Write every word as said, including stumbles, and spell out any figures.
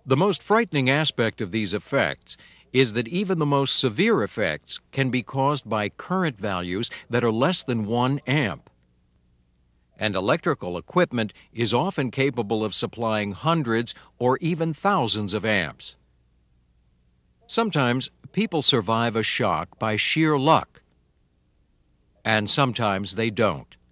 The most frightening aspect of these effects is that even the most severe effects can be caused by current values that are less than one amp. And electrical equipment is often capable of supplying hundreds or even thousands of amps. Sometimes people survive a shock by sheer luck, and sometimes they don't.